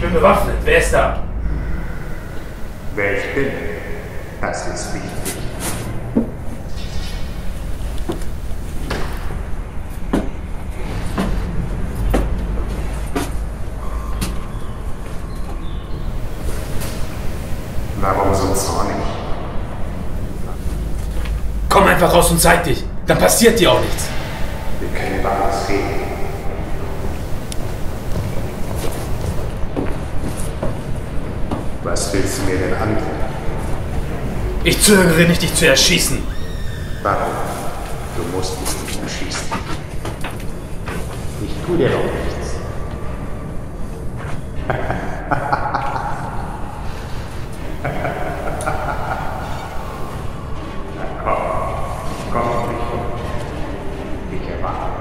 bin bewaffnet. Wer ist da? Wer ich bin, das ist wichtig. Warum so zornig? Komm einfach raus und zeig dich. Dann passiert dir auch nichts. Wir können über alles reden. Was willst du mir denn antun? Ich zögere nicht, dich zu erschießen. Warum? Du musst mich nicht erschießen. Ich tue dir doch nichts. Na komm auf mich rum. Ich erwarte.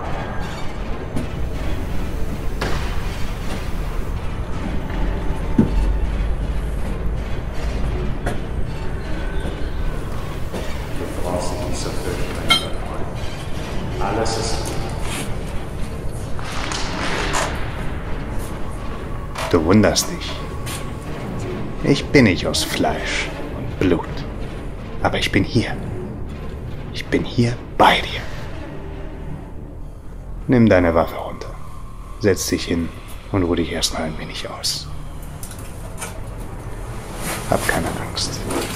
Du brauchst dich nicht so fürchten, mein Freund. Alles ist gut. Du wunderst dich. Ich bin nicht aus Fleisch und Blut. Aber ich bin hier. Ich bin hier bei dir. Nimm deine Waffe runter. Setz dich hin und ruh dich erstmal ein wenig aus. Hab keine Angst.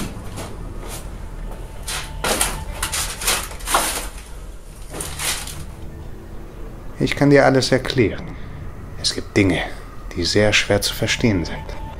Ich kann dir alles erklären. Es gibt Dinge, die sehr schwer zu verstehen sind.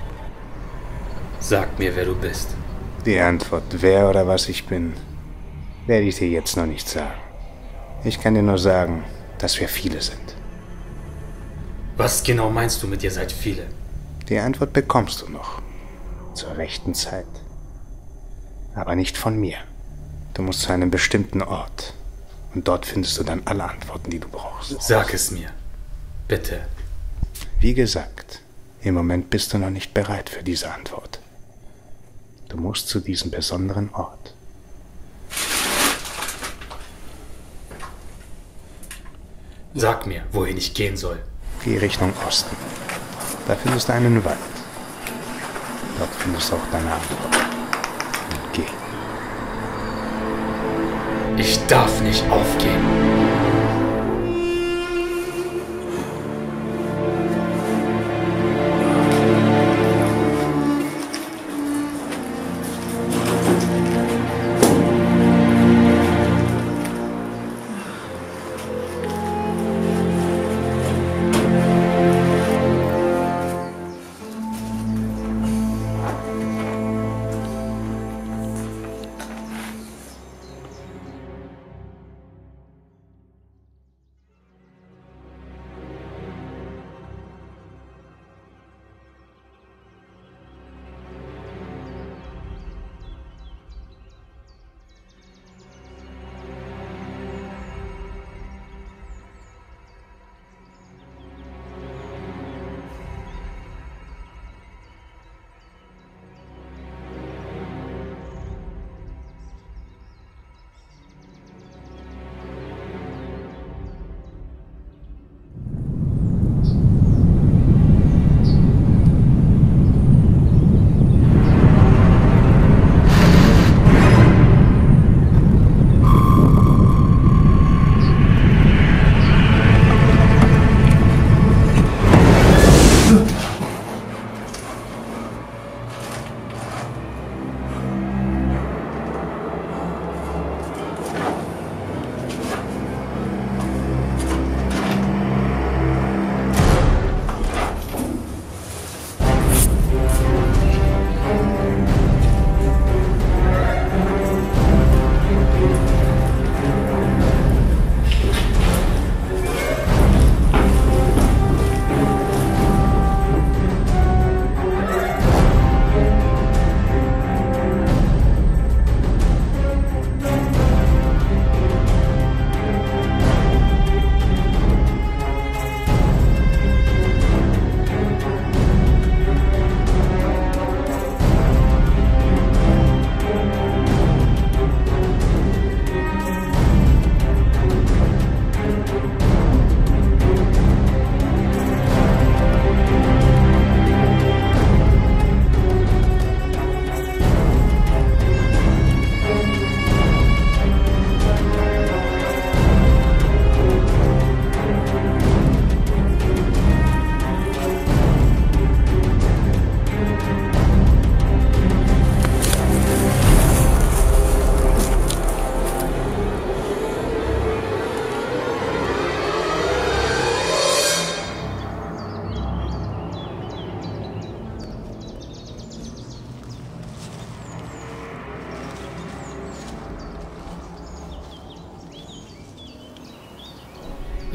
Sag mir, wer du bist. Die Antwort, wer oder was ich bin, werde ich dir jetzt noch nicht sagen. Ich kann dir nur sagen, dass wir viele sind. Was genau meinst du mit ihr seid viele? Die Antwort bekommst du noch. Zur rechten Zeit. Aber nicht von mir. Du musst zu einem bestimmten Ort. Und dort findest du dann alle Antworten, die du brauchst. Sag es mir. Bitte. Wie gesagt, im Moment bist du noch nicht bereit für diese Antwort. Du musst zu diesem besonderen Ort. Sag mir, wohin ich gehen soll. Geh Richtung Osten. Da findest du einen Wald. Dort findest du auch deine Antwort. Und geh. Ich darf nicht aufgeben.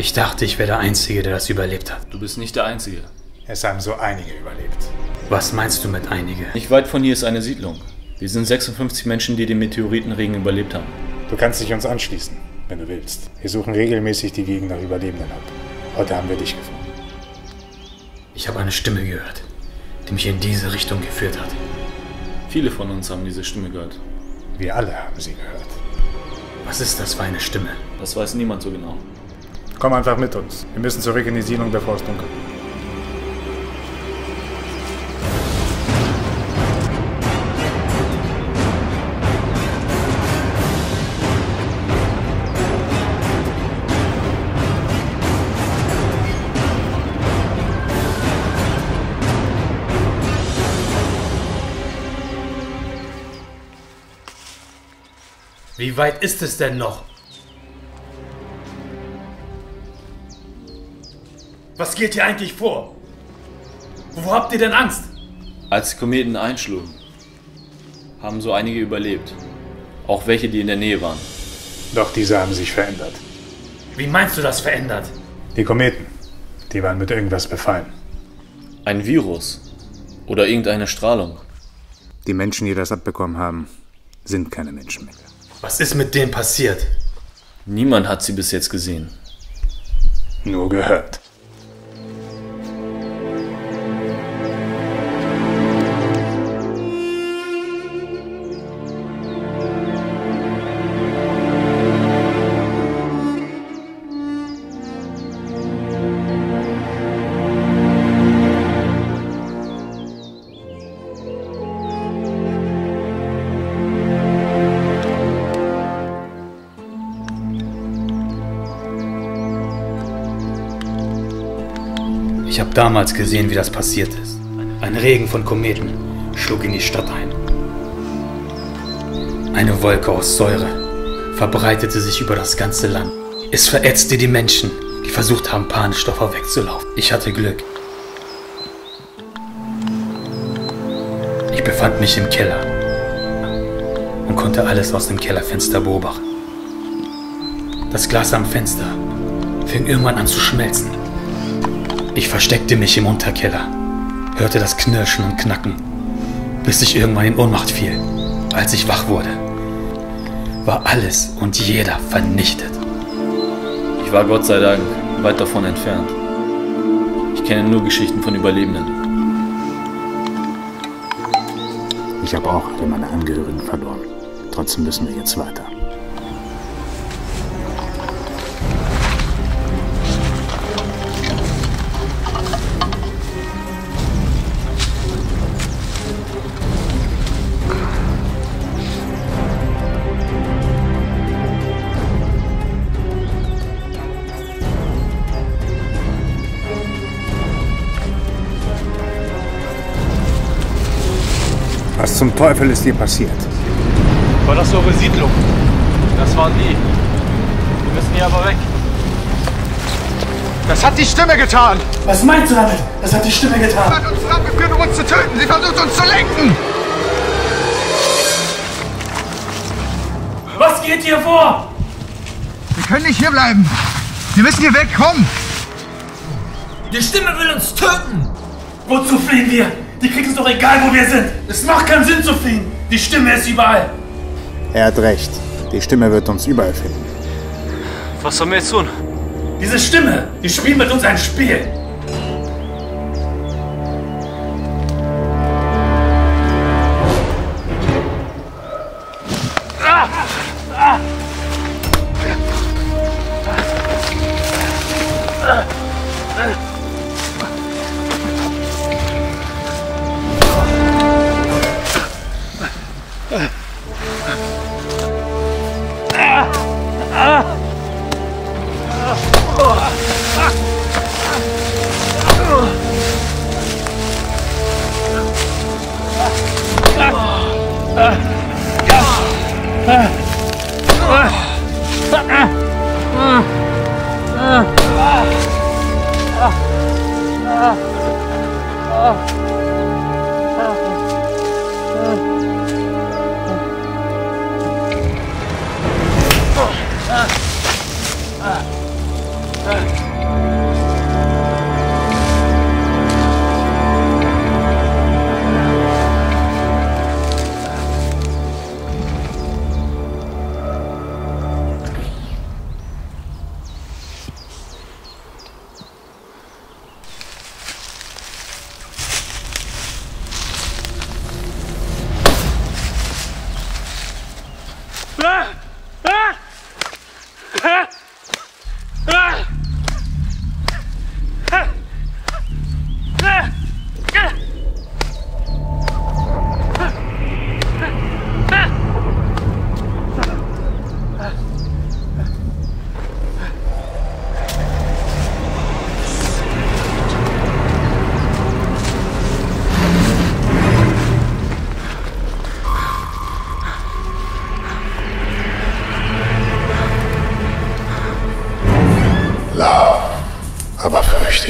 Ich dachte, ich wäre der Einzige, der das überlebt hat. Du bist nicht der Einzige. Es haben so einige überlebt. Was meinst du mit einige? Nicht weit von hier ist eine Siedlung. Wir sind 56 Menschen, die den Meteoritenregen überlebt haben. Du kannst dich uns anschließen, wenn du willst. Wir suchen regelmäßig die Gegend nach Überlebenden ab. Heute haben wir dich gefunden. Ich habe eine Stimme gehört, die mich in diese Richtung geführt hat. Viele von uns haben diese Stimme gehört. Wir alle haben sie gehört. Was ist das für eine Stimme? Das weiß niemand so genau. Komm einfach mit uns. Wir müssen zurück in die Siedlung, bevor es dunkel wird. Wie weit ist es denn noch? Was geht hier eigentlich vor? Wovor habt ihr denn Angst? Als die Kometen einschlugen, haben so einige überlebt. Auch welche, die in der Nähe waren. Doch diese haben sich verändert. Wie meinst du das verändert? Die Kometen, die waren mit irgendwas befallen. Ein Virus oder irgendeine Strahlung. Die Menschen, die das abbekommen haben, sind keine Menschen mehr. Was ist mit denen passiert? Niemand hat sie bis jetzt gesehen. Nur gehört. Ich habe damals gesehen, wie das passiert ist. Ein Regen von Kometen schlug in die Stadt ein. Eine Wolke aus Säure verbreitete sich über das ganze Land. Es verätzte die Menschen, die versucht haben, panisch davor wegzulaufen. Ich hatte Glück. Ich befand mich im Keller und konnte alles aus dem Kellerfenster beobachten. Das Glas am Fenster fing irgendwann an zu schmelzen. Ich versteckte mich im Unterkeller, hörte das Knirschen und Knacken, bis ich irgendwann in Ohnmacht fiel. Als ich wach wurde, war alles und jeder vernichtet. Ich war Gott sei Dank weit davon entfernt. Ich kenne nur Geschichten von Überlebenden. Ich habe auch alle meine Angehörigen verloren. Trotzdem müssen wir jetzt weiter. Was zum Teufel ist dir passiert? War das eure Siedlung? Das waren die. Wir müssen hier aber weg. Das hat die Stimme getan! Was meinst du damit? Das hat die Stimme getan. Sie hat uns rangeführt, um uns zu töten. Sie versucht uns zu lenken. Was geht hier vor? Wir können nicht hier bleiben. Wir müssen hier weg. Komm! Die Stimme will uns töten. Wozu fliehen wir? Die kriegt es doch egal, wo wir sind. Es macht keinen Sinn zu fliehen. Die Stimme ist überall. Er hat recht. Die Stimme wird uns überall finden. Was sollen wir jetzt tun? Diese Stimme, die spielt mit uns ein Spiel.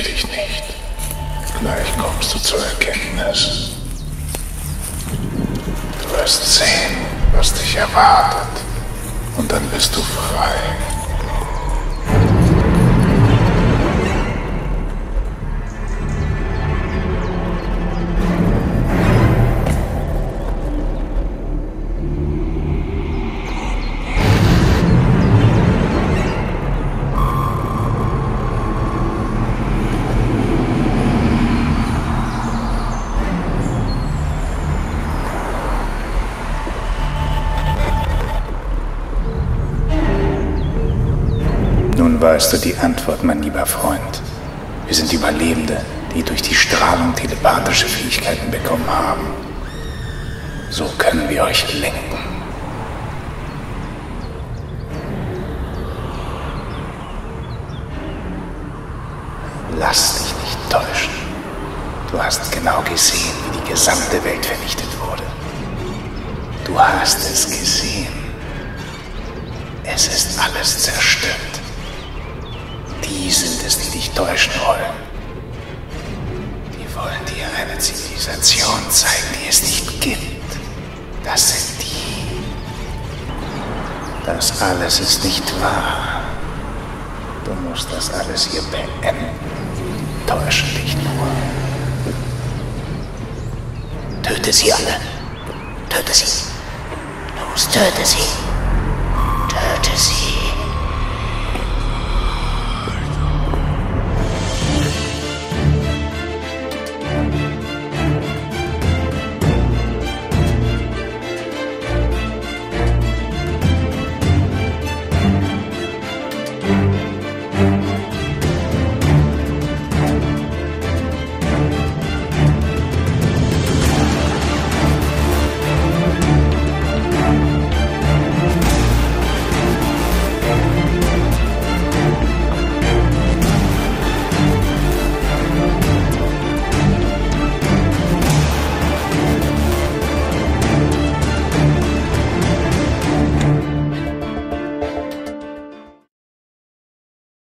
Fürchte dich nicht. Gleich kommst du zur Erkenntnis. Du wirst sehen, was dich erwartet. Und dann bist du frei. Nun weißt du die Antwort, mein lieber Freund. Wir sind Überlebende, die durch die Strahlung telepathische Fähigkeiten bekommen haben. So können wir euch lenken. Lass dich nicht täuschen. Du hast genau gesehen, wie die gesamte Welt vernichtet wurde. Du hast es gesehen. Es ist alles zerstört. Die sind es, die dich täuschen wollen. Die wollen dir eine Zivilisation zeigen, die es nicht gibt. Das sind die. Das alles ist nicht wahr. Du musst das alles hier beenden. Täuschen dich nur. Töte sie alle. Töte sie. Los, töte sie. Töte sie.